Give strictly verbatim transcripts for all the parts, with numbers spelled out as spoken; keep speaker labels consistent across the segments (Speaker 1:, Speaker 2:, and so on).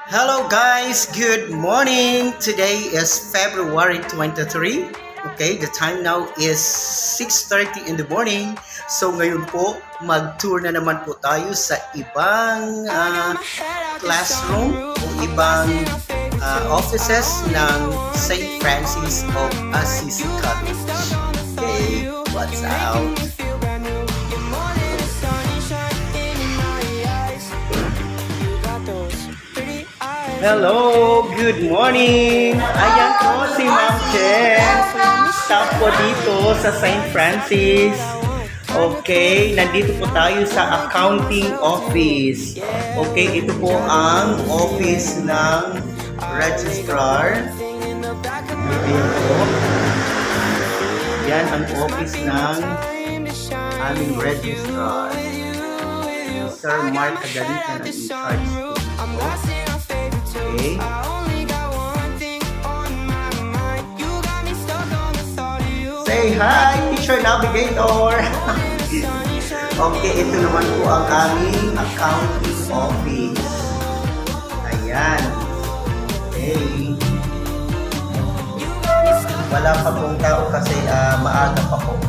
Speaker 1: Hello guys, good morning. Today is February twenty-third. Okay, the time now is six thirty in the morning. So ngayon po, mag-tour na naman po tayo sa ibang uh, classroom o ibang uh, offices ng Saint Francis of Assisi College. Okay, what's out? Hello, good morning! Ayan po si Ma'am Chen. Stop po dito sa Saint Francis. Okay, nandito po tayo sa accounting office. Okay, ito po ang office ng registrar. Ayan po. Yan ang office ng aming registrar. Sir Mark Kagalitan ang in-charge po. Okay. Say hi, Teacher Navigator! Okay, ito naman po ang aming accounting office. Ayan. Okay. Wala pa pong tao kasi uh, maaga pa po.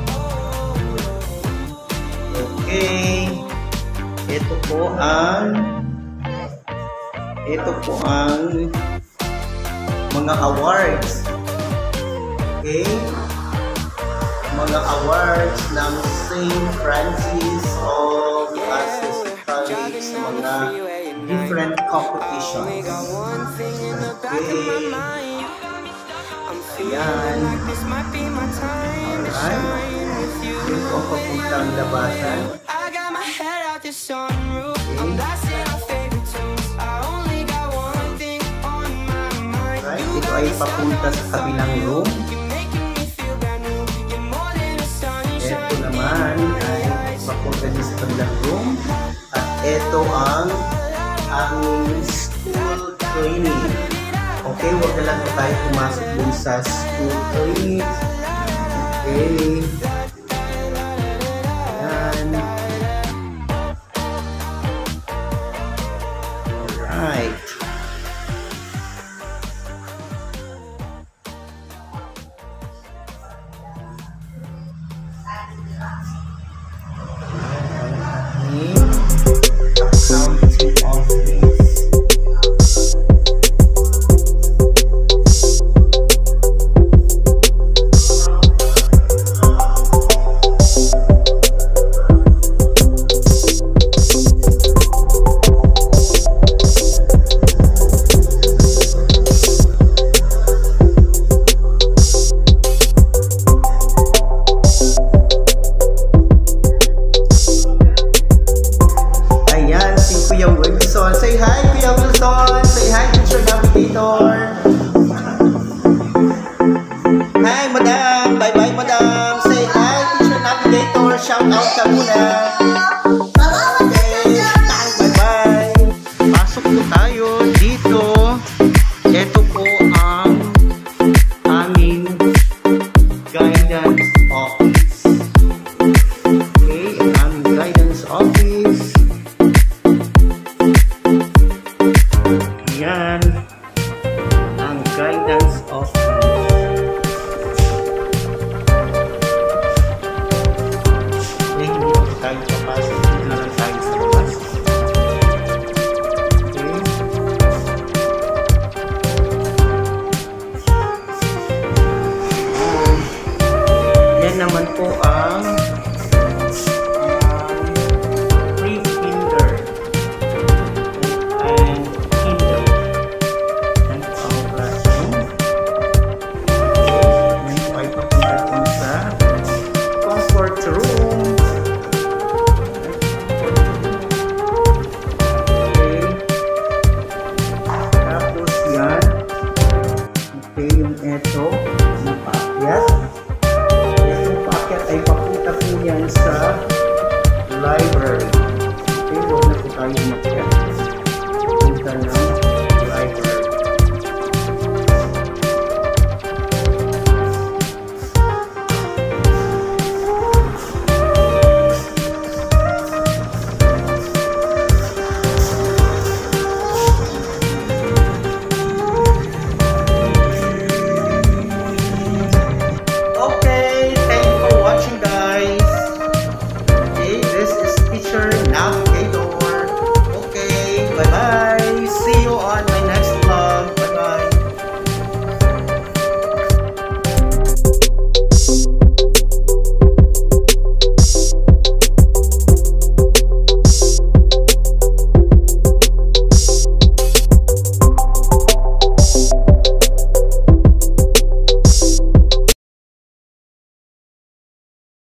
Speaker 1: Okay. Ito po ang Ito po ang mga awards. Okay? Mga awards ng Saint Francis of Assisi College sa mga different competitions. Okay. Ayan. Alright. Yun po ang papuntang labasan. Okay. Ito ay papunta sa kabilang room. Ito naman ay papunta din sa kabilang room. At ito ang aming school training. Okay, huwag na lang po tayo pumasok dun sa school training. Okay. Ayan. Alright. Accounting office. Kuya Wilson. Say hi, Kuya Wilson. Say hi, Teacher Navigator. Hi, Madam. Bye-bye, Madam. Say hi, Teacher Navigator. Shout out ka muna. Okay. Bye-bye. Pasok po tayo dito.